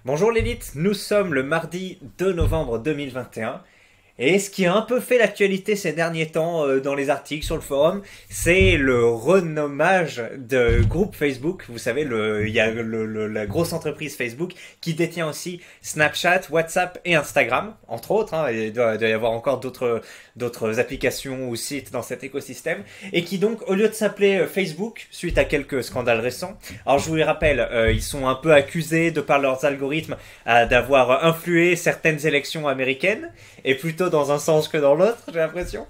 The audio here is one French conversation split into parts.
Bonjour l'élite, nous sommes le mardi 2 novembre 2021 et ce qui a un peu fait l'actualité ces derniers temps dans les articles sur le forum, c'est le renommage de groupe Facebook. Vous savez, il y a la grosse entreprise Facebook qui détient aussi Snapchat, WhatsApp et Instagram, entre autres. Il doit y avoir encore d'autres applications ou sites dans cet écosystème. Et qui donc, au lieu de s'appeler Facebook, suite à quelques scandales récents, alors je vous les rappelle, ils sont un peu accusés de par leurs algorithmes d'avoir influé certaines élections américaines, et plutôt dans un sens que dans l'autre, j'ai l'impression.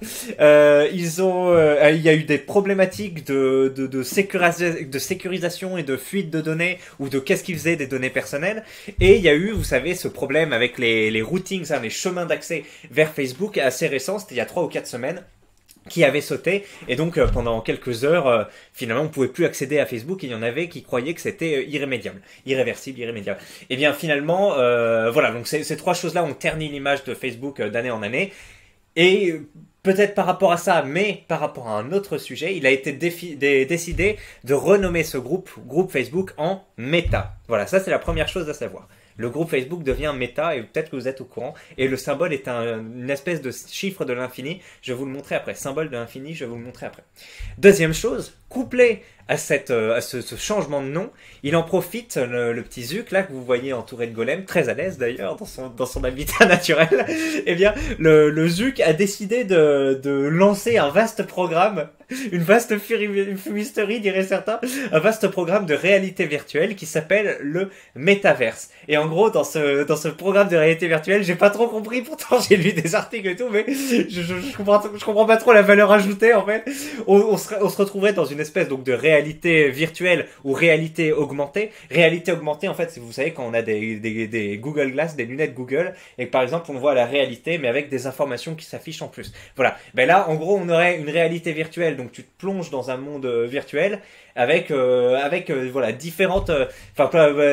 Il y a eu des problématiques de sécurisation et de fuite de données, ou de qu'est-ce qu'ils faisaient des données personnelles. Et il y a eu, vous savez, ce problème avec les routings, les chemins d'accès vers Facebook assez récents, c'était il y a 3 ou 4 semaines, qui avait sauté, et donc pendant quelques heures, finalement on pouvait plus accéder à Facebook, et il y en avait qui croyaient que c'était irréversible. Et bien finalement, voilà, donc ces trois choses-là ont terni l'image de Facebook d'année en année, et peut-être par rapport à ça, mais par rapport à un autre sujet, il a été décidé de renommer ce groupe Facebook en Meta. Voilà, ça c'est la première chose à savoir. Le groupe Facebook devient Meta, et peut-être que vous êtes au courant, et le symbole est une espèce de chiffre de l'infini, je vais vous le montrer après, symbole de l'infini, je vais vous le montrer après. Deuxième chose, couplé à ce changement de nom, il en profite, le petit Zuck là que vous voyez entouré de golems, très à l'aise d'ailleurs dans son habitat naturel. Eh bien le Zuck a décidé de lancer un vaste programme, une vaste fumisterie dirait certains, un vaste programme de réalité virtuelle qui s'appelle le Metaverse. Et en gros dans ce programme de réalité virtuelle, j'ai pas trop compris, pourtant j'ai lu des articles et tout, mais je comprends pas trop la valeur ajoutée en fait. On se retrouverait dans une espèce donc de réalité virtuelle ou réalité augmentée. Réalité augmentée, en fait, vous savez, quand on a des Google Glass, des lunettes Google, et que par exemple on voit la réalité, mais avec des informations qui s'affichent en plus. Voilà. Ben là, en gros, on aurait une réalité virtuelle, donc tu te plonges dans un monde virtuel avec voilà différentes, enfin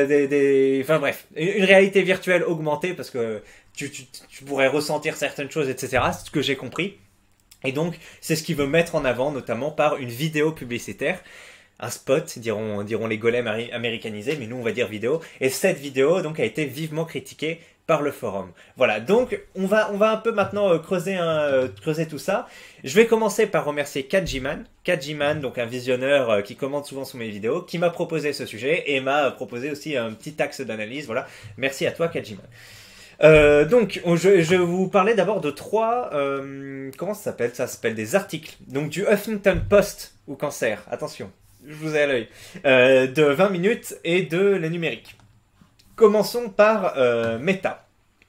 bref, une réalité virtuelle augmentée parce que tu pourrais ressentir certaines choses, etc. C'est ce que j'ai compris. Et donc, c'est ce qu'il veut mettre en avant, notamment par une vidéo publicitaire. Un spot, diront les golems américanisés, mais nous on va dire vidéo. Et cette vidéo, donc, a été vivement critiquée par le forum. Voilà, donc on va un peu maintenant creuser tout ça. Je vais commencer par remercier Kajiman, donc un visionneur qui commente souvent sous mes vidéos, qui m'a proposé ce sujet et m'a proposé aussi un petit axe d'analyse. Voilà, merci à toi Kajiman. Donc, je vais vous parler d'abord de trois... comment ça s'appelle? Ça s'appelle des articles. Donc, du Huffington Post ou Cancer. Attention, je vous ai à l'œil. De 20 minutes et de la numérique. Commençons par Meta.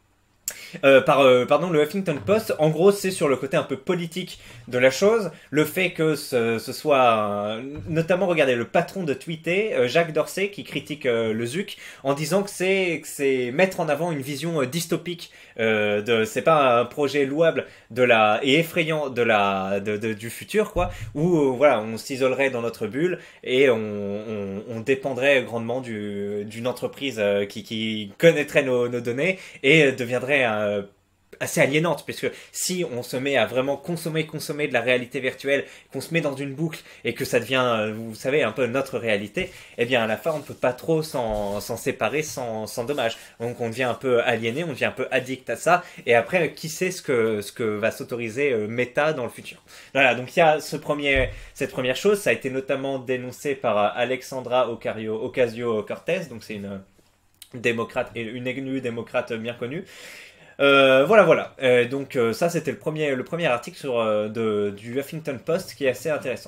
Pardon, le Huffington Post, en gros, c'est sur le côté un peu politique de la chose, le fait que ce soit, notamment, regardez, le patron de Twitter, Jacques Dorsey, qui critique le Zuck, en disant que c'est mettre en avant une vision dystopique, c'est pas un projet louable et effrayant du futur, quoi, où, voilà, on s'isolerait dans notre bulle, et on dépendrait grandement d'une entreprise qui connaîtrait nos données, et deviendrait assez aliénante, puisque si on se met à vraiment consommer de la réalité virtuelle, qu'on se met dans une boucle et que ça devient, vous savez, un peu notre réalité, eh bien à la fin on ne peut pas trop s'en séparer sans dommage. Donc on devient un peu aliéné, on devient un peu addict à ça, et après qui sait ce que va s'autoriser Meta dans le futur. Voilà, donc il y a cette première chose, ça a été notamment dénoncé par Alexandra Ocasio-Cortez, donc c'est une démocrate et une élue démocrate bien connue. Voilà. Donc ça c'était le premier article du Huffington Post qui est assez intéressant.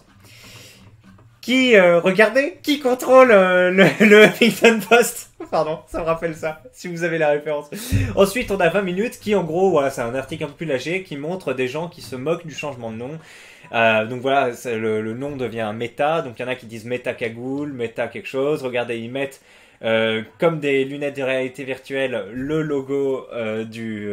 Regardez, qui contrôle le Huffington Post? Pardon, ça me rappelle ça, si vous avez la référence. Ensuite, on a 20 minutes qui, en gros, voilà, c'est un article un peu plus léger qui montre des gens qui se moquent du changement de nom. Donc voilà, le nom devient Meta. Donc il y en a qui disent Meta cagoule, Meta quelque chose. Regardez, ils mettent comme des lunettes de réalité virtuelle, le logo du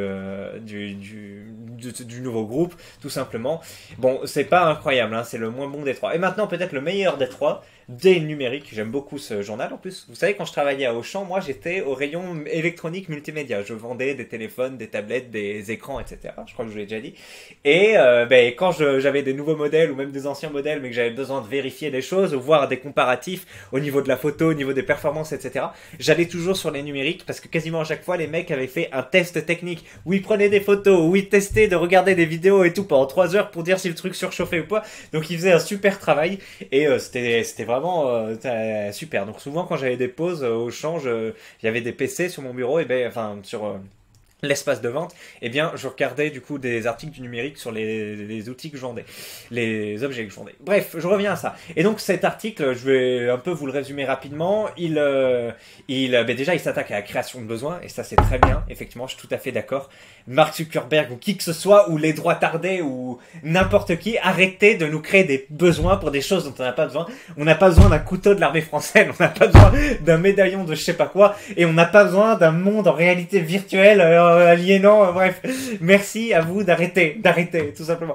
nouveau groupe, tout simplement. Bon, c'est pas incroyable, hein, c'est le moins bon des trois. Et maintenant, peut-être le meilleur des trois, des numériques. J'aime beaucoup ce journal en plus. Vous savez, quand je travaillais à Auchan, moi j'étais au rayon électronique multimédia. Je vendais des téléphones, des tablettes, des écrans, etc. Je crois que je vous l'ai déjà dit. Et quand j'avais des nouveaux modèles ou même des anciens modèles, mais que j'avais besoin de vérifier des choses, ou voir des comparatifs au niveau de la photo, au niveau des performances, etc., j'allais toujours sur les numériques parce que quasiment à chaque fois, les mecs avaient fait un test technique où ils prenaient des photos, où ils testaient de regarder des vidéos et tout pendant 3 heures pour dire si le truc surchauffait ou pas. Donc ils faisaient un super travail et c'était vraiment super. Donc souvent quand j'avais des pauses au champ, il y avait des PC sur mon bureau et enfin sur l'espace de vente, eh bien, je regardais du coup des articles du numérique sur les outils que je vendais, les objets que je vendais. Bref, je reviens à ça. Et donc cet article, je vais un peu vous le résumer rapidement. Déjà, il s'attaque à la création de besoins, et ça c'est très bien. Effectivement, je suis tout à fait d'accord. Mark Zuckerberg ou qui que ce soit, ou les droits tardés, ou n'importe qui, arrêtez de nous créer des besoins pour des choses dont on n'a pas besoin. On n'a pas besoin d'un couteau de l'armée française, on n'a pas besoin d'un médaillon de je sais pas quoi, et on n'a pas besoin d'un monde en réalité virtuelle aliénant. Bref, merci à vous d'arrêter, tout simplement.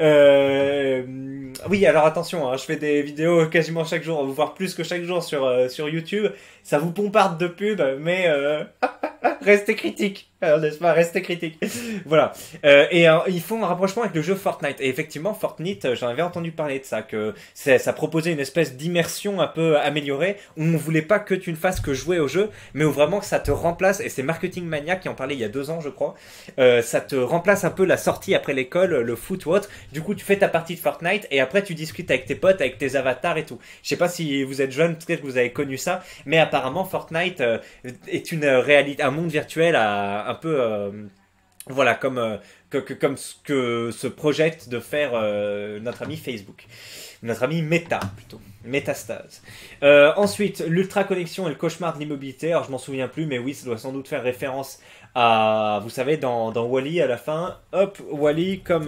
Oui, alors attention, hein, je fais des vidéos quasiment chaque jour, voire plus que chaque jour sur YouTube. Ça vous pomparde de pub, mais restez critique. N'est-ce pas, restez critique. Voilà. Ils font un rapprochement avec le jeu Fortnite. Et effectivement, Fortnite, j'en avais entendu parler de ça, que ça proposait une espèce d'immersion un peu améliorée, où on voulait pas que tu ne fasses que jouer au jeu, mais où vraiment que ça te remplace, et c'est Marketing Mania qui en parlait il y a 2 ans, je crois, ça te remplace un peu la sortie après l'école, le foot ou autre. Du coup, tu fais ta partie de Fortnite, et après tu discutes avec tes potes, avec tes avatars et tout. Je sais pas si vous êtes jeune, peut-être que vous avez connu ça, mais apparemment Fortnite est une réalité, un monde virtuel un peu voilà, comme ce que se projette de faire notre ami Facebook. Notre ami Meta, plutôt. Métastase. Ensuite, l'ultra connexion et le cauchemar de l'immobilité. Alors, je m'en souviens plus, mais oui, ça doit sans doute faire référence à, vous savez, dans Wall-E à la fin. Hop, Wall-E comme...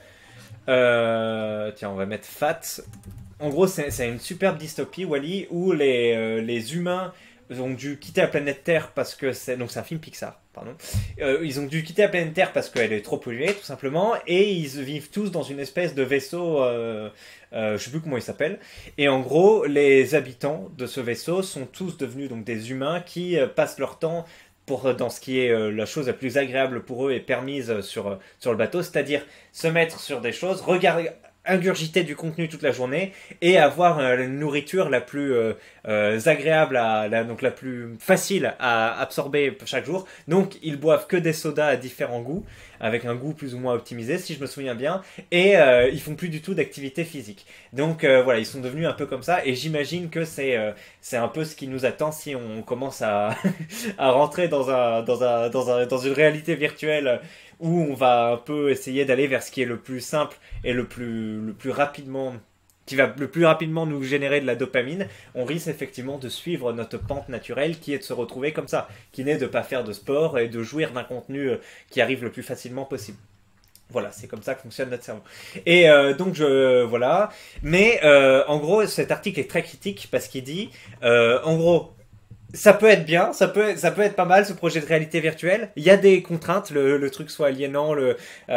tiens, on va mettre Fat. En gros, c'est une superbe dystopie, Wall-E, où les humains ont dû quitter la planète Terre parce que donc c'est un film Pixar, pardon. Ils ont dû quitter la planète Terre parce qu'elle est trop polluée, tout simplement, et ils vivent tous dans une espèce de vaisseau, je sais plus comment il s'appelle. Et en gros, les habitants de ce vaisseau sont tous devenus donc des humains qui passent leur temps dans ce qui est la chose la plus agréable pour eux et permise sur le bateau, c'est-à-dire se mettre sur des choses, regarder, ingurgiter du contenu toute la journée et avoir la nourriture la plus agréable, donc la plus facile à absorber chaque jour. Donc ils boivent que des sodas à différents goûts, avec un goût plus ou moins optimisé si je me souviens bien, et ils font plus du tout d'activité physique. Donc voilà, ils sont devenus un peu comme ça, et j'imagine que c'est un peu ce qui nous attend si on commence à rentrer dans une réalité virtuelle où on va un peu essayer d'aller vers ce qui est le plus simple et le plus rapidement, qui va le plus rapidement nous générer de la dopamine. On risque effectivement de suivre notre pente naturelle qui est de se retrouver comme ça, qui n'est de ne pas faire de sport et de jouir d'un contenu qui arrive le plus facilement possible. Voilà, c'est comme ça que fonctionne notre cerveau. Et donc, voilà. Mais en gros, cet article est très critique parce qu'il dit, en gros, ça peut être bien, ça peut être pas mal ce projet de réalité virtuelle. Il y a des contraintes, le truc soit aliénant, le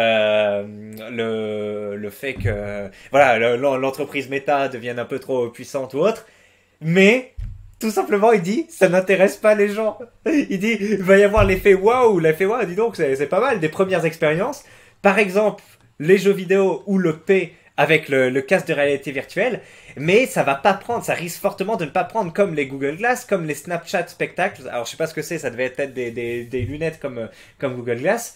fait que voilà, l'entreprise Meta devienne un peu trop puissante ou autre. Mais tout simplement, il dit, ça n'intéresse pas les gens. Il dit, il va y avoir l'effet waouh, dis donc, c'est pas mal, des premières expériences. Par exemple, les jeux vidéo ou le P avec le casque de réalité virtuelle, mais ça va pas prendre, ça risque fortement de ne pas prendre comme les Google Glass, comme les Snapchat Spectacles. Alors je sais pas ce que c'est, ça devait être des lunettes comme Google Glass,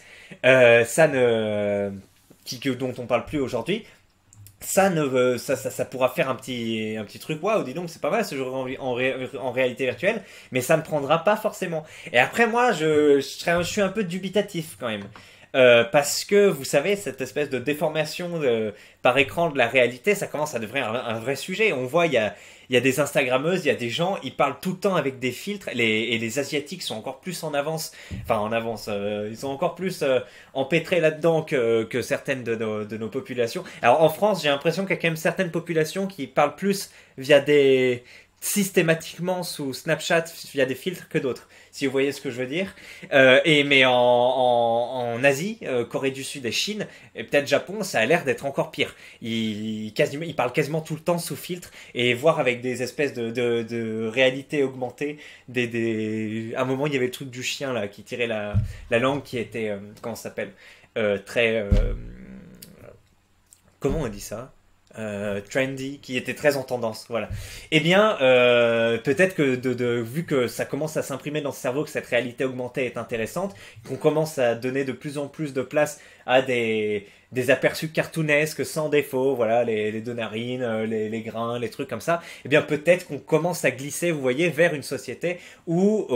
dont on parle plus aujourd'hui. Ça pourra faire un petit truc, waouh, dis donc, c'est pas mal ce jeu en réalité virtuelle, mais ça ne prendra pas forcément. Et après, moi, je suis un peu dubitatif quand même. Parce que vous savez, cette espèce de déformation par écran de la réalité, ça commence à devenir un vrai sujet. On voit, il y a des Instagrammeuses, il y a des gens, ils parlent tout le temps avec des filtres, et les Asiatiques sont encore plus en avance, ils sont encore plus empêtrés là-dedans que certaines de nos populations. Alors en France, j'ai l'impression qu'il y a quand même certaines populations qui parlent plus via des systématiquement sous Snapchat via des filtres que d'autres, si vous voyez ce que je veux dire. Mais en Asie, Corée du Sud et Chine, et peut-être Japon, ça a l'air d'être encore pire. Ils parlent quasiment tout le temps sous filtre, et voir avec des espèces de réalité augmentée. À un moment, il y avait le truc du chien là, qui tirait la langue, qui était, comment ça s'appelle, très... comment on dit ça, trendy, qui était très en tendance, voilà. Eh bien, peut-être que vu que ça commence à s'imprimer dans ce cerveau, que cette réalité augmentée est intéressante, qu'on commence à donner de plus en plus de place à des aperçus cartoonesques sans défaut, voilà, les deux narines, les grains, les trucs comme ça, eh bien peut-être qu'on commence à glisser, vous voyez, vers une société où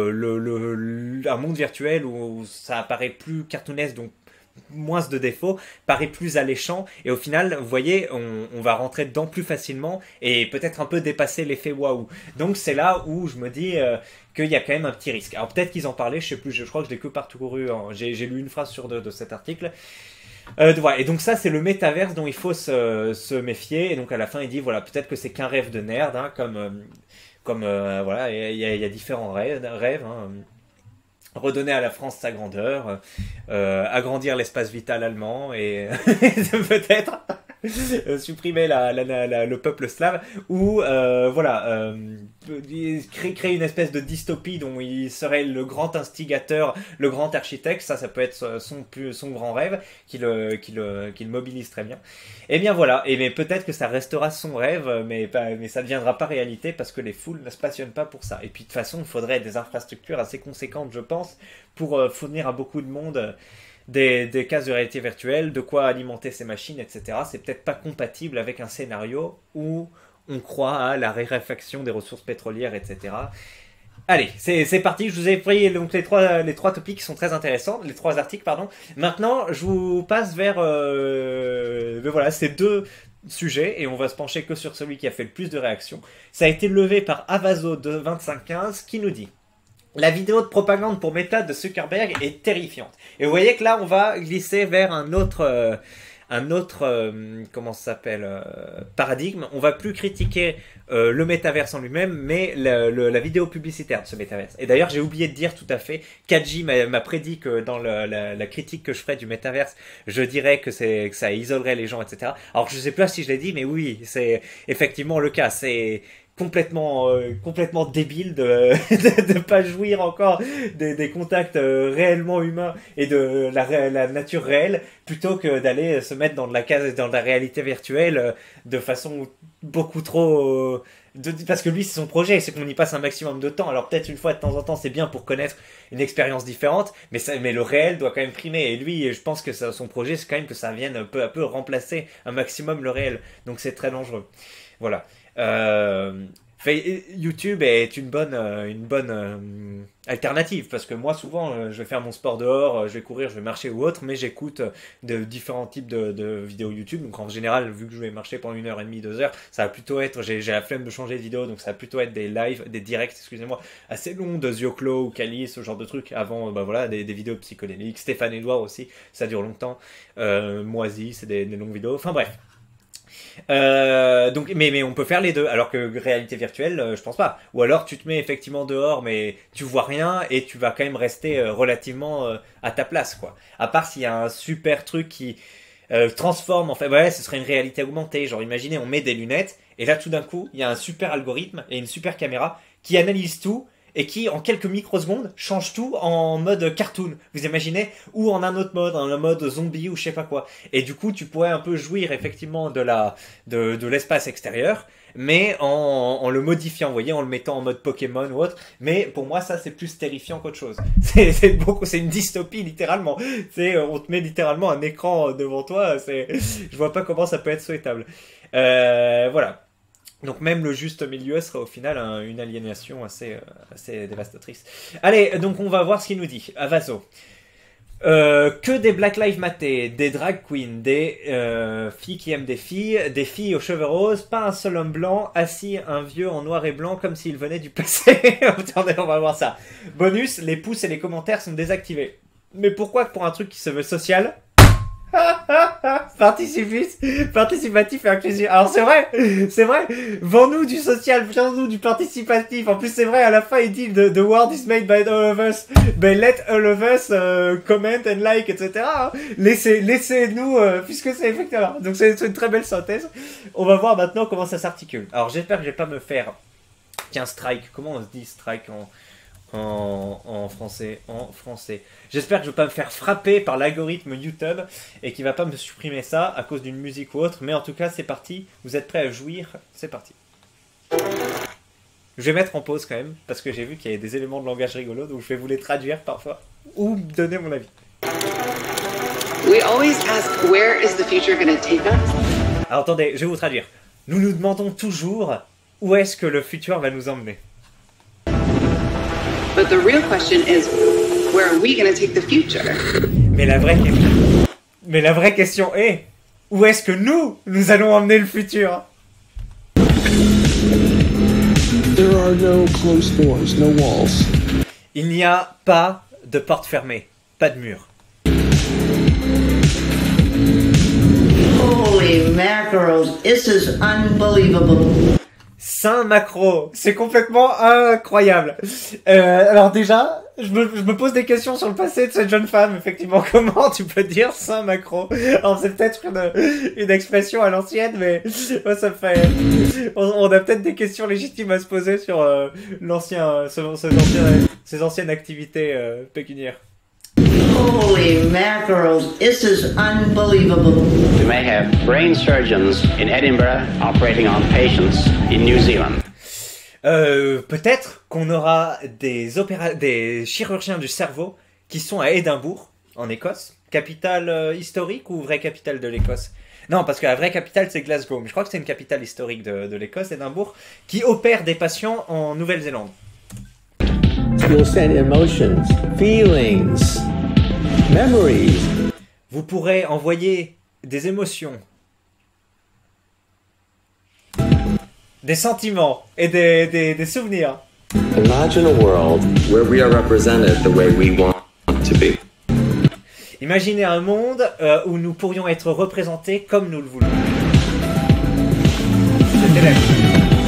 un monde virtuel où ça apparaît plus cartoonesque, donc moins de défauts, paraît plus alléchant, et au final, vous voyez, on va rentrer dedans plus facilement et peut-être un peu dépasser l'effet waouh. Donc c'est là où je me dis qu'il y a quand même un petit risque. Alors peut-être qu'ils en parlaient, je sais plus, je crois que je l'ai que parcouru, j'ai lu une phrase sur deux de cet article. Voilà. Et donc ça, c'est le métaverse dont il faut se méfier, et donc à la fin il dit, voilà, peut-être que c'est qu'un rêve de nerd, hein, comme voilà, il y a différents rêves, hein. Redonner à la France sa grandeur, agrandir l'espace vital allemand et peut-être supprimer le peuple slave, ou voilà, créer une espèce de dystopie dont il serait le grand instigateur, le grand architecte. Ça peut être son grand rêve qu'il mobilise très bien. Et bien voilà, mais peut-être que ça restera son rêve, mais ça ne deviendra pas réalité parce que les foules ne se passionnent pas pour ça. Et puis de toute façon, il faudrait des infrastructures assez conséquentes, je pense, pour fournir à beaucoup de monde des cases de réalité virtuelle, de quoi alimenter ces machines, etc. C'est peut-être pas compatible avec un scénario où on croit à la raréfaction des ressources pétrolières, etc. Allez, c'est parti. Je vous ai pris donc les trois topics qui sont très intéressants, les trois articles, pardon. Maintenant, je vous passe vers voilà, ces deux sujets, et on va se pencher que sur celui qui a fait le plus de réactions. Ça a été levé par Avazo de 2515 qui nous dit: la vidéo de propagande pour Meta de Zuckerberg est terrifiante. Et vous voyez que là, on va glisser vers un autre comment ça s'appelle, paradigme. On va plus critiquer le métaverse en lui-même, mais la vidéo publicitaire de ce métaverse. Et d'ailleurs, j'ai oublié de dire tout à fait, Kaji m'a prédit que dans la critique que je ferai du métaverse, je dirais que ça isolerait les gens, etc. Alors je sais pas si je l'ai dit, mais oui, c'est effectivement le cas. C'est complètement débile de pas jouir encore des contacts réellement humains et de la nature réelle, plutôt que d'aller se mettre dans la réalité virtuelle de façon beaucoup trop parce que lui, c'est son projet, c'est qu'on y passe un maximum de temps. Alors peut-être une fois de temps en temps, c'est bien pour connaître une expérience différente, mais le réel doit quand même primer. Et lui, je pense que son projet, c'est quand même que ça vienne peu à peu remplacer un maximum le réel. Donc c'est très dangereux. Voilà. YouTube est une bonne alternative, parce que moi souvent je vais faire mon sport dehors, je vais courir, je vais marcher ou autre, mais j'écoute de différents types de vidéos YouTube. Donc en général, vu que je vais marcher pendant 1h30, 2 heures, ça va plutôt être, j'ai la flemme de changer de vidéo, donc ça va plutôt être des lives, des directs, excusez-moi, assez longs de Zioclo ou Kali, ce genre de trucs. Avant, voilà, des vidéos psychodéliques. Stéphane Edouard aussi, ça dure longtemps. Moisi, c'est des longues vidéos. Enfin bref. Donc, mais on peut faire les deux, alors que réalité virtuelle, je pense pas. Ou alors tu te mets effectivement dehors, mais tu vois rien et tu vas quand même rester relativement à ta place, quoi. À part s'il y a un super truc qui transforme, en fait, ouais, ce serait une réalité augmentée. Genre, imaginez, on met des lunettes et là tout d'un coup, il y a un super algorithme et une super caméra qui analyse tout et qui, en quelques microsecondes, change tout en mode cartoon. Vous imaginez? Ou en un autre mode, en mode zombie ou je sais pas quoi. Et du coup, tu pourrais un peu jouir effectivement de l'espace extérieur, mais en le modifiant, vous voyez, en le mettant en mode Pokémon ou autre. Mais pour moi, ça, c'est plus terrifiant qu'autre chose. C'est une dystopie, littéralement. On te met littéralement un écran devant toi. Je vois pas comment ça peut être souhaitable. Voilà. Donc même le juste milieu serait au final une aliénation assez dévastatrice. Allez, donc on va voir ce qu'il nous dit. Avazo. Que des Black Lives Matter, des drag queens, des filles qui aiment des filles aux cheveux roses, pas un seul homme blanc, assis un vieux en noir et blanc comme s'il venait du passé. Attendez, on va voir ça. Bonus, les pouces et les commentaires sont désactivés. Mais pourquoi pour un truc qui se veut social, Participatif et inclusif. Alors c'est vrai, vends-nous du social, vends-nous du participatif. En plus c'est vrai, à la fin il dit the world is made by all of us, but let all of us comment and like, etc. Laissez-nous, puisque c'est effectivement. Donc c'est une très belle synthèse. On va voir maintenant comment ça s'articule. Alors j'espère que je vais pas me faire, tiens, strike, comment on se dit strike en français, J'espère que je vais pas me faire frapper par l'algorithme YouTube et qu'il va pas me supprimer ça à cause d'une musique ou autre. Mais en tout cas, c'est parti. Vous êtes prêts à jouir? C'est parti. Je vais mettre en pause quand même parce que j'ai vu qu'il y avait des éléments de langage rigolos, donc je vais vous les traduire parfois ou donner mon avis. We always ask where is the future going to take us? Alors attendez, je vais vous traduire. Nous nous demandons toujours où est-ce que le futur va nous emmener. But the real question is, where are we going to take the future? Mais la vraie question est, où est-ce que nous allons emmener le futur? There are no closed doors, no walls. Il n'y a pas de porte fermée, pas de mur. Holy mackerel, this is unbelievable. Saint-Macro, c'est complètement incroyable. Alors déjà, je me pose des questions sur le passé de cette jeune femme, effectivement. Comment tu peux dire Saint-Macro? Alors c'est peut-être une expression à l'ancienne, mais moi, ça fait... On a peut-être des questions légitimes à se poser sur ces anciennes activités pécuniaires. Holy mackerel, this is unbelievable. We may have brain surgeons in Edinburgh operating on patients in New Zealand. Peut-être qu'on aura des chirurgiens du cerveau qui sont à Édimbourg, en Écosse. Capitale historique ou vraie capitale de l'Écosse? Non, parce que la vraie capitale c'est Glasgow, mais je crois que c'est une capitale historique de l'Écosse, Édimbourg, qui opère des patients en Nouvelle-Zélande. You'll send emotions, feelings, memories. Vous pourrez envoyer des émotions, des sentiments et des souvenirs. Imagine a world where we are represented the way we want to be. Imaginez un monde où nous pourrions être représentés comme nous le voulons. C'était la vie.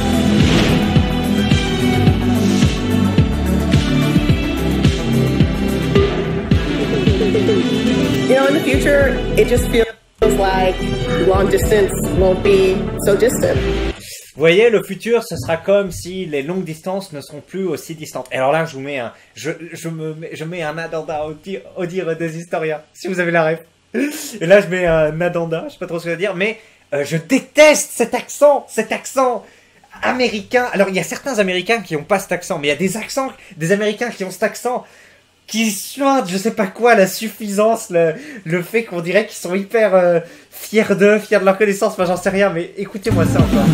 You know, in the future, it just feels like long distance won't be so distant. Vous voyez, le futur, ce sera comme si les longues distances ne seront plus aussi distantes. Et alors là, je vous mets je mets un addenda au dire des historiens, si vous avez la ref. Et là, je mets un addenda, je sais pas trop ce que je veux dire, mais je déteste cet accent américain. Alors, il y a certains Américains qui n'ont pas cet accent, mais il y a des Américains qui ont cet accent qui suintent, je sais pas quoi, la suffisance, le fait qu'on dirait qu'ils sont hyper fiers de leur connaissance, enfin j'en sais rien, mais écoutez-moi ça encore.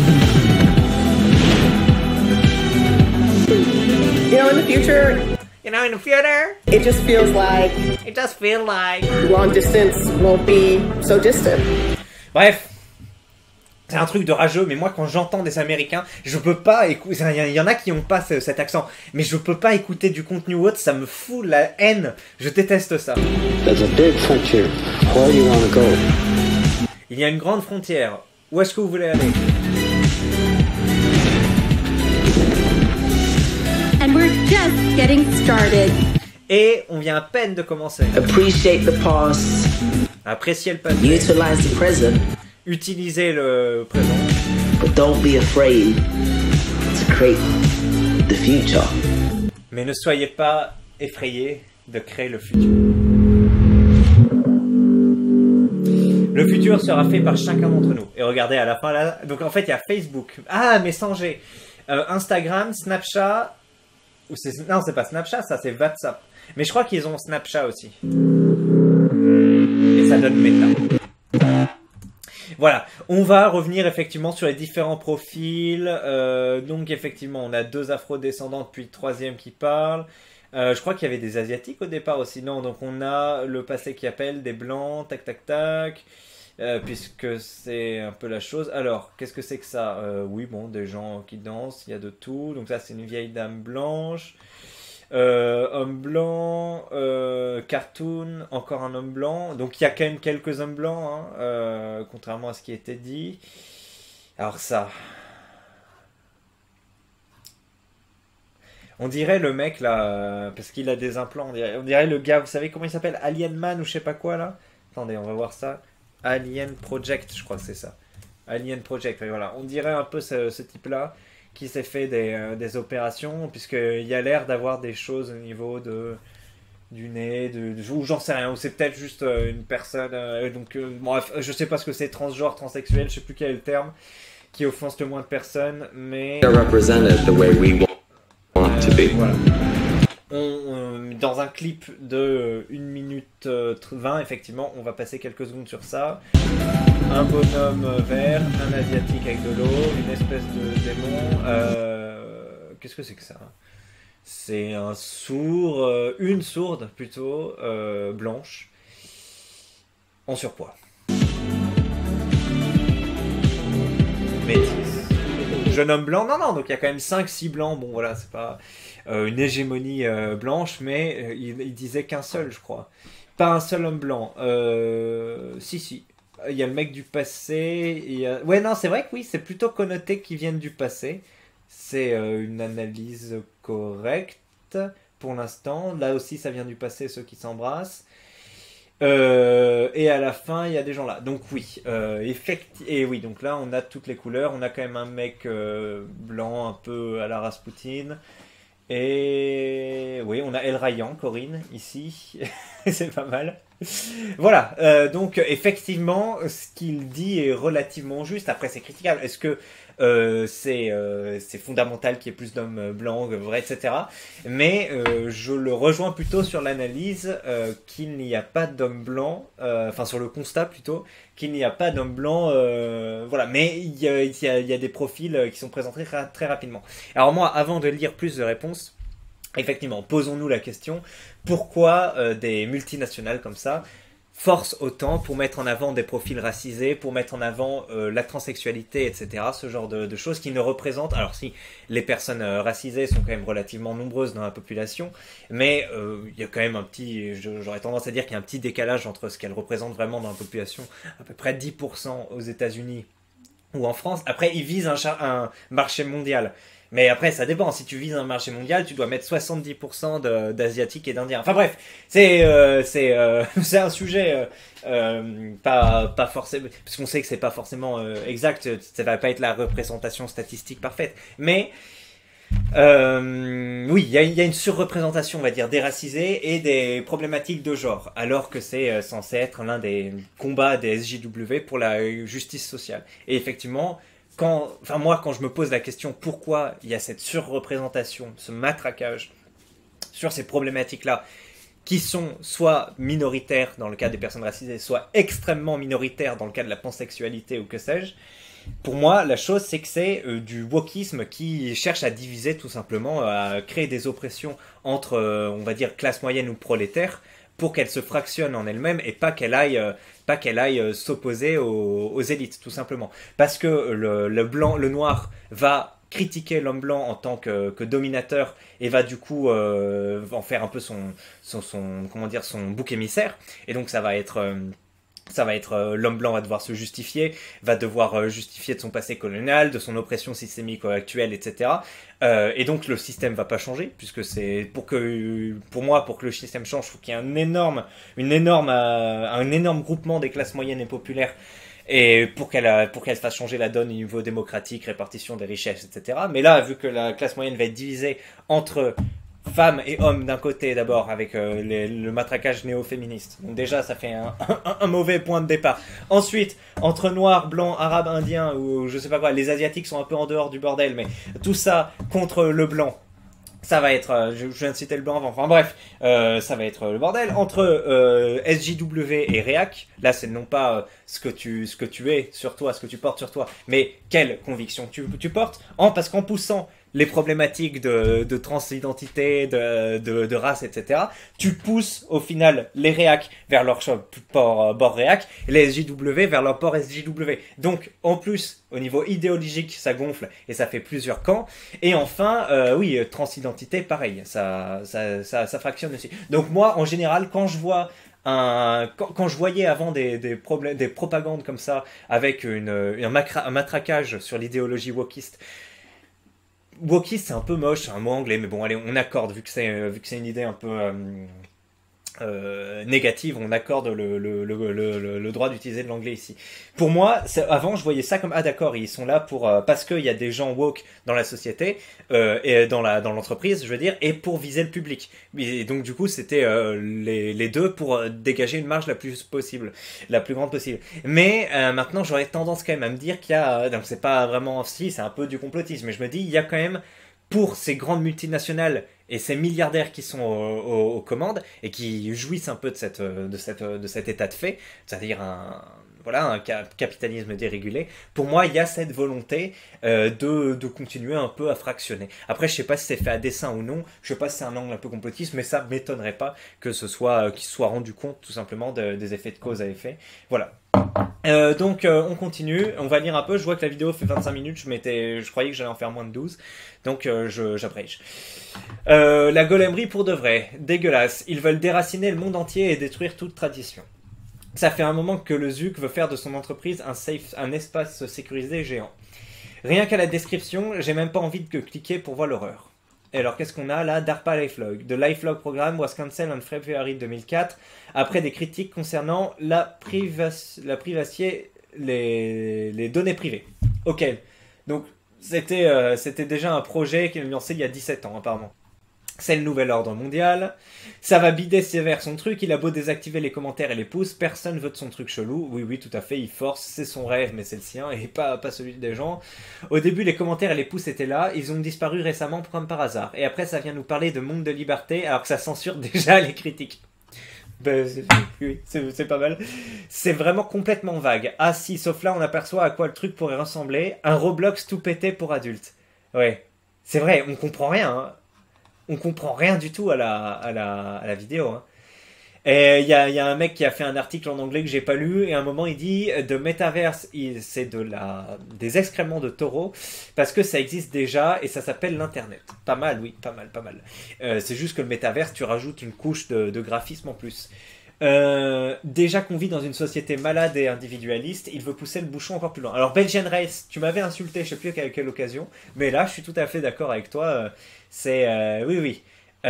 You know, in the future, it just feels like long distance won't be so distant. Bref, c'est un truc de rageux, mais moi quand j'entends des Américains, je peux pas écouter. Il y en a qui n'ont pas cet accent, mais je peux pas écouter du contenu autre, ça me fout la haine. Je déteste ça. There's a big frontier. Where do you want to go? Il y a une grande frontière. Où est-ce que vous voulez aller? And we're just getting started. Et on vient à peine de commencer. Appreciate the past. Apprécier le passé. Utilize the present. Utiliser le présent. But don't be afraid to create the future. Mais ne soyez pas effrayés de créer le futur. Le futur sera fait par chacun d'entre nous. Et regardez à la fin là, donc en fait il y a Facebook, Messenger, Instagram, Snapchat, non c'est pas Snapchat, ça c'est WhatsApp. Mais je crois qu'ils ont Snapchat aussi. Et ça donne Meta. Voilà, on va revenir effectivement sur les différents profils. Donc effectivement, on a 2 afro-descendants puis le 3e qui parle. Je crois qu'il y avait des asiatiques au départ aussi, non? Donc on a le passé qui appelle, des blancs, tac tac tac. Puisque c'est un peu la chose. Alors, qu'est-ce que c'est que ça? Oui, bon, des gens qui dansent, il y a de tout. Donc ça, c'est une vieille dame blanche. Homme blanc, cartoon, encore un homme blanc. Donc il y a quand même quelques hommes blancs, hein, contrairement à ce qui était dit. Alors ça... On dirait le mec là, parce qu'il a des implants, on dirait le gars, vous savez comment il s'appelle? Alien Man ou je sais pas quoi là? Attendez, on va voir ça. Alien Project, je crois que c'est ça. Alien Project, voilà. On dirait un peu ce type-là qui s'est fait des opérations, puisqu'il y a l'air d'avoir des choses au niveau du nez, ou j'en sais rien, ou c'est peut-être juste une personne. Donc, bref, je sais pas ce que c'est, transgenre, transsexuel, je sais plus quel est le terme, qui offense le moins de personnes, mais. Voilà. Dans un clip de 1 minute 20, effectivement, on va passer quelques secondes sur ça. Un bonhomme vert, un asiatique avec de l'eau, une espèce de démon. Qu'est-ce que c'est que ça? C'est un sourd, une sourde plutôt, blanche, en surpoids. Métis. Jeune homme blanc, non, donc il y a quand même 5-6 blancs, bon voilà, c'est pas une hégémonie blanche, mais il disait qu'un seul, je crois. Pas un seul homme blanc. Si. Il y a le mec du passé, ouais, non, c'est vrai que oui, c'est plutôt connoté qu'ils viennent du passé. C'est une analyse correcte pour l'instant. Là aussi, ça vient du passé, ceux qui s'embrassent. Et à la fin, il y a des gens là. Donc oui, et oui, donc là, on a toutes les couleurs. On a quand même un mec blanc, un peu à la Rasputin. Et oui, on a El Rayyan, Corinne, ici. C'est pas mal. Voilà, donc effectivement, ce qu'il dit est relativement juste. Après, c'est critiquable. Est-ce que c'est fondamental qu'il y ait plus d'hommes blancs, vrai, etc. Mais je le rejoins plutôt sur l'analyse qu'il n'y a pas d'hommes blancs, enfin sur le constat plutôt, qu'il n'y a pas d'hommes blancs, voilà. Mais il y a des profils qui sont présentés très rapidement. Alors moi, avant de lire plus de réponses, effectivement, posons-nous la question, pourquoi des multinationales comme ça forcent autant pour mettre en avant des profils racisés, pour mettre en avant la transsexualité, etc. Ce genre de choses qui ne représentent... Alors si, les personnes racisées sont quand même relativement nombreuses dans la population, mais il y a quand même un petit... J'aurais tendance à dire qu'il y a un petit décalage entre ce qu'elles représentent vraiment dans la population, à peu près 10% aux États-Unis ou en France. Après, ils visent un marché mondial. Mais après, ça dépend. Si tu vises un marché mondial, tu dois mettre 70% d'Asiatiques et d'Indiens. Enfin bref, c'est un sujet pas forcément... Parce qu'on sait que c'est pas forcément exact. Ça va pas être la représentation statistique parfaite. Mais oui, il y a une surreprésentation, on va dire, des racisés et des problématiques de genre. Alors que c'est censé être l'un des combats des SJW pour la justice sociale. Et effectivement... Moi, quand je me pose la question pourquoi il y a cette surreprésentation, ce matraquage sur ces problématiques-là, qui sont soit minoritaires dans le cas des personnes racisées, soit extrêmement minoritaires dans le cas de la pansexualité ou que sais-je, pour moi, la chose, c'est que c'est du wokisme qui cherche à diviser tout simplement, à créer des oppressions entre, on va dire, classe moyenne ou prolétaire, pour qu'elle se fractionne en elle-même et pas qu'elle aille s'opposer aux élites, tout simplement. Parce que le noir va critiquer l'homme blanc en tant que dominateur et va du coup en faire un peu son bouc émissaire. Et donc ça va être l'homme blanc va devoir se justifier, va devoir justifier de son passé colonial, de son oppression systémique actuelle, etc. Et donc le système va pas changer, puisque c'est pour que le système change, il faut qu'il y ait un énorme groupement des classes moyennes et populaires, et pour qu'elle fasse changer la donne au niveau démocratique, répartition des richesses, etc. Mais là, vu que la classe moyenne va être divisée entre femmes et hommes d'un côté d'abord avec le matraquage néo-féministe. Donc déjà ça fait un mauvais point de départ. Ensuite, entre noirs, blancs, arabes, indiens ou je sais pas quoi, les asiatiques sont un peu en dehors du bordel, mais tout ça contre le blanc. Ça va être, je viens de citer le blanc avant, enfin bref, ça va être le bordel. Entre SJW et Réac, là c'est non pas ce que tu es sur toi, ce que tu portes sur toi, mais quelle conviction tu portes, parce qu'en poussant les problématiques de transidentité, de race, etc. Tu pousses au final les réacs vers leur bord réac et les SJW vers leur bord SJW. Donc en plus, au niveau idéologique, ça gonfle et ça fait plusieurs camps. Et enfin, oui, transidentité, pareil, ça fractionne aussi. Donc moi, en général, quand je vois quand je voyais avant des propagandes comme ça, avec un matraquage sur l'idéologie wokiste, c'est un peu moche, c'est un mot anglais, mais bon, allez, on accorde, vu que c'est une idée un peu négative, on accorde le droit d'utiliser de l'anglais ici. Pour moi, avant, je voyais ça comme, ah d'accord, ils sont là pour parce qu'il y a des gens woke dans la société, et dans l'entreprise, je veux dire, et pour viser le public. Et donc du coup, c'était les deux pour dégager une marge la plus grande possible. Mais maintenant, j'aurais tendance quand même à me dire qu'il y a, donc c'est pas vraiment, si, c'est un peu du complotisme, mais je me dis, il y a quand même, pour ces grandes multinationales et ces milliardaires qui sont aux commandes et qui jouissent un peu de cet état de fait, c'est-à-dire un capitalisme dérégulé, pour moi, il y a cette volonté de continuer un peu à fractionner. Après, je sais pas si c'est fait à dessein ou non, je sais pas si c'est un angle un peu complotiste, mais ça m'étonnerait pas que qu'il soit rendu compte tout simplement des effets de cause à effet. Voilà. Donc on continue, on va lire un peu. Je vois que la vidéo fait 25 minutes, je croyais que j'allais en faire moins de 12, donc j'abrège. La golemerie pour de vrai, dégueulasse. Ils veulent déraciner le monde entier et détruire toute tradition. Ça fait un moment que le Zuck veut faire de son entreprise un espace sécurisé géant. Rien qu'à la description, j'ai même pas envie de cliquer pour voir l'horreur. Et alors, qu'est-ce qu'on a là? DARPA LifeLog. The LifeLog program was cancelled on February 2004 après des critiques concernant la privacité, les données privées. Ok. Donc, c'était déjà un projet qui est lancé il y a 17 ans, apparemment. C'est le nouvel ordre mondial. Ça va bider sévère son truc. Il a beau désactiver les commentaires et les pouces, personne veut de son truc chelou. Oui, tout à fait, il force. C'est son rêve, mais c'est le sien et pas celui des gens. Au début, les commentaires et les pouces étaient là. Ils ont disparu récemment comme par hasard. Et après, ça vient nous parler de monde de liberté alors que ça censure déjà les critiques. Oui, c'est pas mal. C'est vraiment complètement vague. Ah si, sauf là, on aperçoit à quoi le truc pourrait ressembler. Un Roblox tout pété pour adultes. Ouais, c'est vrai, on comprend rien, hein. On comprend rien du tout à la vidéo. Hein. Et il y a un mec qui a fait un article en anglais que j'ai pas lu, et à un moment il dit de Metaverse, c'est des excréments de taureaux, parce que ça existe déjà et ça s'appelle l'internet. Pas mal, oui, pas mal. C'est juste que le Metaverse, tu rajoutes une couche de graphisme en plus. Déjà qu'on vit dans une société malade et individualiste, il veut pousser le bouchon encore plus loin. Alors Belgian Race, tu m'avais insulté, je sais plus à quelle occasion, mais là je suis tout à fait d'accord avec toi. Oui.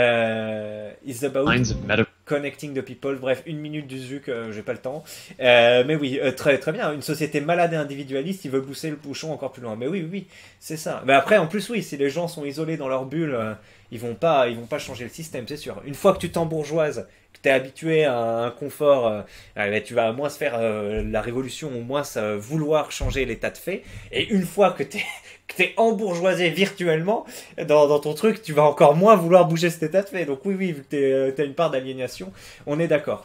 It's about connecting the people. Bref, 1 minute du Zuck, j'ai pas le temps. Mais oui, très bien. Une société malade et individualiste, il veut pousser le bouchon encore plus loin. Mais oui, c'est ça. Mais après, en plus, oui, si les gens sont isolés dans leur bulle, ils vont pas changer le système, c'est sûr. Une fois que tu t'embourgeoises, que t'es habitué à un confort, tu vas moins se faire la révolution, ou moins vouloir changer l'état de fait. Et une fois que t'es embourgeoisé virtuellement dans ton truc, tu vas encore moins vouloir bouger cet état de fait. Donc oui, vu que t'as une part d'aliénation, on est d'accord.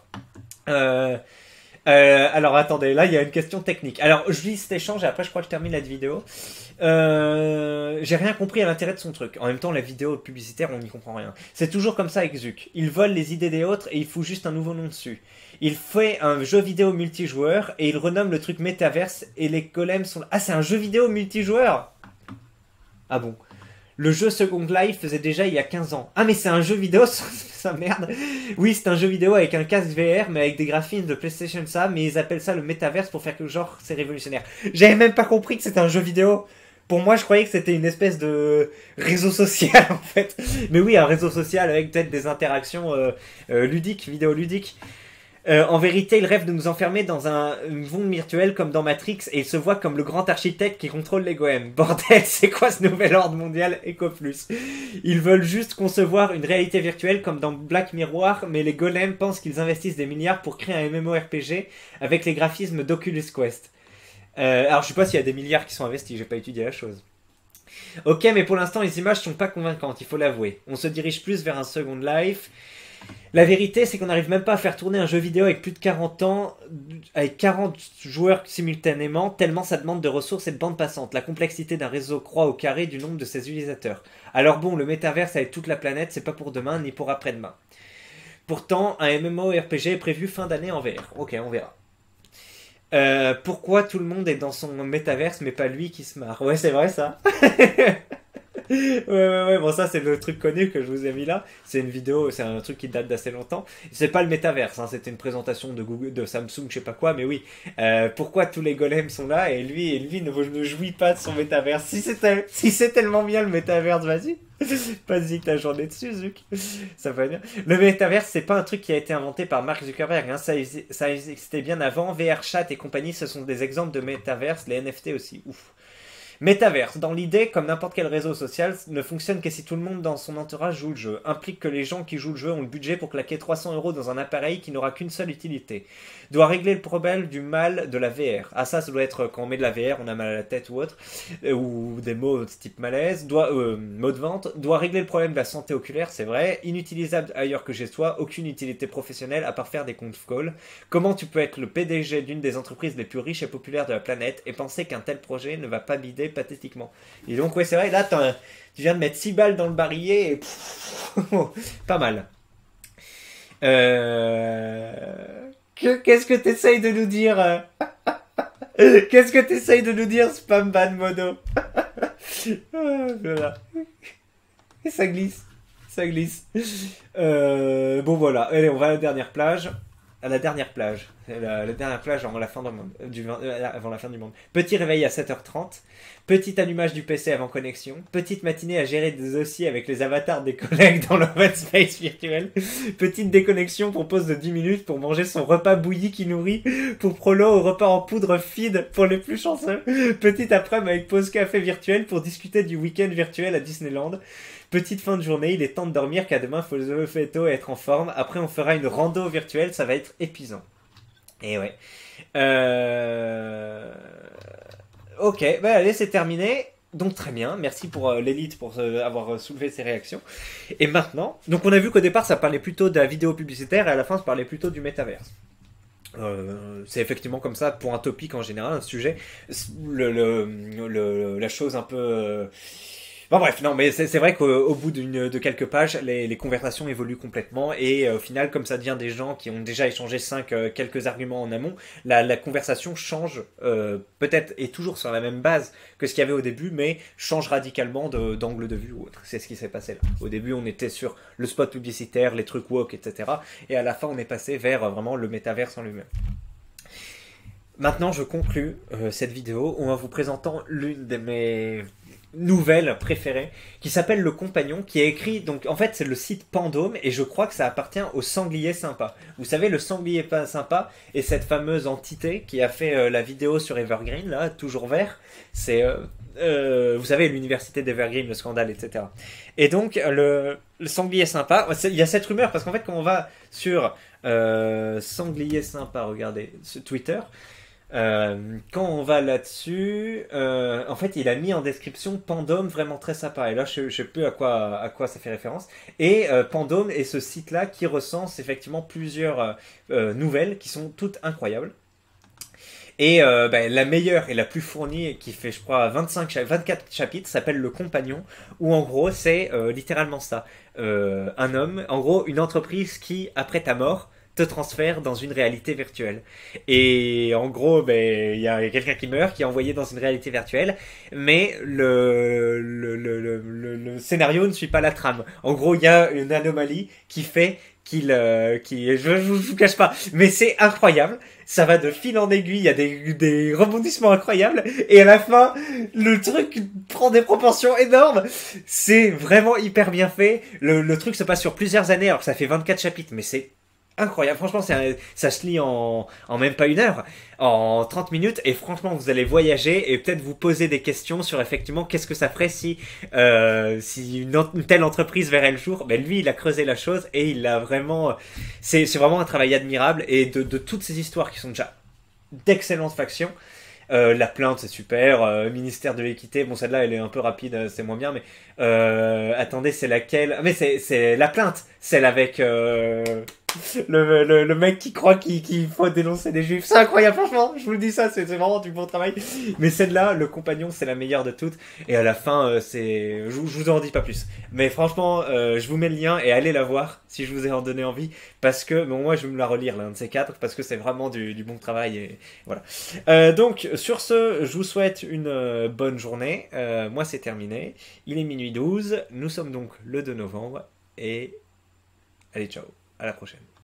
Alors attendez, là il y a une question technique. Alors je lis cet échange et après je crois que je termine la vidéo. J'ai rien compris à l'intérêt de son truc. En même temps, la vidéo publicitaire, on n'y comprend rien. C'est toujours comme ça avec Zuck. Il vole les idées des autres et il fout juste un nouveau nom dessus. Il fait un jeu vidéo multijoueur et il renomme le truc Metaverse et les golems sont... Ah, c'est un jeu vidéo multijoueur? Ah bon? Le jeu Second Life faisait déjà il y a 15 ans. Ah mais c'est un jeu vidéo, ça merde. Oui, c'est un jeu vidéo avec un casque VR mais avec des graphismes de PlayStation ça, mais ils appellent ça le Metaverse pour faire que genre c'est révolutionnaire. J'avais même pas compris que c'était un jeu vidéo. Pour moi, je croyais que c'était une espèce de réseau social en fait. Mais oui, un réseau social avec peut-être des interactions ludiques, vidéoludiques. En vérité, il rêve de nous enfermer dans un monde virtuel comme dans Matrix et il se voit comme le grand architecte qui contrôle les goèmes. Bordel, c'est quoi ce nouvel ordre mondial EcoPlus? Ils veulent juste concevoir une réalité virtuelle comme dans Black Mirror, mais les golems pensent qu'ils investissent des milliards pour créer un MMORPG avec les graphismes d'Oculus Quest. Alors je sais pas s'il y a des milliards qui sont investis, j'ai pas étudié la chose. Ok, mais pour l'instant les images sont pas convaincantes, il faut l'avouer. On se dirige plus vers un Second Life. La vérité, c'est qu'on n'arrive même pas à faire tourner un jeu vidéo avec plus de 40 ans, avec 40 joueurs simultanément, tellement ça demande de ressources et de bande passante. La complexité d'un réseau croît au carré du nombre de ses utilisateurs. Alors bon, le métaverse avec toute la planète, c'est pas pour demain ni pour après-demain. Pourtant, un MMORPG est prévu fin d'année en VR. Ok, on verra. Pourquoi tout le monde est dans son métaverse mais pas lui qui se marre? Ouais, c'est vrai ça. Ouais, bon ça c'est le truc connu que je vous ai mis là, c'est une vidéo, c'est un truc qui date d'assez longtemps, c'est pas le métaverse, hein, c'était une présentation de Google, de Samsung, je sais pas quoi, mais oui, pourquoi tous les golems sont là et lui ne jouit pas de son métaverse? Si c'est tellement bien le métaverse, vas-y, vas-y que ta journée dessus, Zuc, ça va bien. Le métaverse c'est pas un truc qui a été inventé par Mark Zuckerberg, hein, ça existait bien avant, VR Chat et compagnie, ce sont des exemples de métaverse, les NFT aussi, ouf. Métaverse, dans l'idée, comme n'importe quel réseau social, ne fonctionne que si tout le monde dans son entourage joue le jeu. Implique que les gens qui jouent le jeu ont le budget pour claquer 300 € dans un appareil qui n'aura qu'une seule utilité. Doit régler le problème du mal de la VR. Ah ça doit être quand on met de la VR, on a mal à la tête ou autre, ou des mots type malaise. Mot de vente. Doit régler le problème de la santé oculaire, c'est vrai. Inutilisable ailleurs que chez soi, aucune utilité professionnelle à part faire des conf calls. Comment tu peux être le PDG d'une des entreprises les plus riches et populaires de la planète et penser qu'un tel projet ne va pas bider pathétiquement? Et donc ouais c'est vrai, là tu viens de mettre 6 balles dans le barillet et pas mal. Qu'est-ce que t'essayes de nous dire? Qu'est-ce que t'essayes de nous dire, Spam Ban Mono? Voilà. Et ça glisse. Bon voilà, allez, on va à la dernière plage. La dernière plage avant la fin du monde, avant la fin du monde. Petit réveil à 7h30, petit allumage du PC avant connexion, petite matinée à gérer des dossiers avec les avatars des collègues dans l'open space virtuel, petite déconnexion pour pause de 10 minutes pour manger son repas bouilli qui nourrit, pour prolo au repas en poudre feed pour les plus chanceux, petite après-midi avec pause café virtuel pour discuter du week-end virtuel à Disneyland. Petite fin de journée, il est temps de dormir car demain faut se lever tôt et être en forme. Après on fera une rando virtuelle, ça va être épuisant. Et ouais. Ok, bah allez, c'est terminé. Donc très bien, merci pour l'élite pour avoir soulevé ces réactions. Et maintenant, donc on a vu qu'au départ ça parlait plutôt de la vidéo publicitaire et à la fin ça parlait plutôt du métaverse. C'est effectivement comme ça pour un topic en général, un sujet, la chose un peu... Bon bref, non mais c'est vrai qu'au bout de quelques pages, les conversations évoluent complètement et au final, comme ça devient des gens qui ont déjà échangé quelques arguments en amont, la conversation change, peut-être et toujours sur la même base que ce qu'il y avait au début, mais change radicalement d'angle de vue ou autre. C'est ce qui s'est passé là. Au début, on était sur le spot publicitaire, les trucs woke, etc. Et à la fin, on est passé vers vraiment le métaverse en lui-même. Maintenant, je conclus cette vidéo en vous présentant l'une de mes nouvelle préférée qui s'appelle Le Compagnon, qui est écrit, donc en fait c'est le site Pandome et je crois que ça appartient au Sanglier Sympa. Vous savez, le Sanglier Sympa est cette fameuse entité qui a fait la vidéo sur Evergreen, là, toujours vert, c'est vous savez, l'université d'Evergreen, le scandale, etc. Et donc le Sanglier Sympa, il y a cette rumeur parce qu'en fait quand on va sur Sanglier Sympa, regardez, sur Twitter, quand on va là-dessus, en fait il a mis en description Pandome vraiment très sympa, et là je sais plus à quoi ça fait référence, et Pandome est ce site là qui recense effectivement plusieurs nouvelles qui sont toutes incroyables, et la meilleure et la plus fournie qui fait je crois 24 chapitres s'appelle Le Compagnon, où en gros c'est littéralement ça, un homme, en gros une entreprise qui après ta mort te transfère dans une réalité virtuelle. Et en gros, il y a quelqu'un qui meurt, qui est envoyé dans une réalité virtuelle, mais le scénario ne suit pas la trame. En gros, il y a une anomalie qui fait je vous cache pas, mais c'est incroyable. Ça va de fil en aiguille, il y a des rebondissements incroyables, et à la fin, le truc prend des proportions énormes. C'est vraiment hyper bien fait. Le truc se passe sur plusieurs années, alors que ça fait 24 chapitres, mais c'est incroyable, franchement ça se lit en même pas une heure, en 30 minutes, et franchement vous allez voyager et peut-être vous poser des questions sur effectivement qu'est-ce que ça ferait si une telle entreprise verrait le jour. Lui il a creusé la chose et il a vraiment, c'est vraiment un travail admirable, et de toutes ces histoires qui sont déjà d'excellentes factions, La plainte, c'est super. Ministère de l'équité, bon, celle-là, elle est un peu rapide, c'est moins bien, mais attendez, c'est laquelle? Ah, mais c'est la plainte, celle avec le mec qui croit qu'il faut dénoncer les juifs. C'est incroyable, franchement, je vous le dis ça, c'est vraiment du bon travail. Mais celle-là, le compagnon, c'est la meilleure de toutes. Et à la fin, je vous en dis pas plus. Mais franchement, je vous mets le lien et allez la voir si je vous ai en donné envie. Parce que, bon, moi, je vais me la relire, l'un de ces quatre, parce que c'est vraiment du bon travail. Et voilà. Donc, sur ce, je vous souhaite une bonne journée. Moi, c'est terminé. Il est minuit 12. Nous sommes donc le 2 novembre. Et allez, ciao. À la prochaine.